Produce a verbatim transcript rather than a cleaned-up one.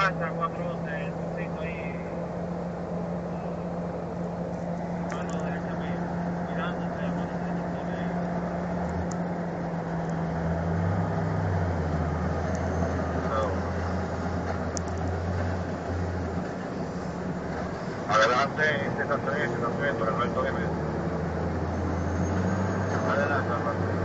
casa, cuatro doce, el trocito ahí. Mano derecha mía, mirándote, mano derecha mía. Adelante, Z tres, Z tres, por el alto de medio. Adelante, adelante.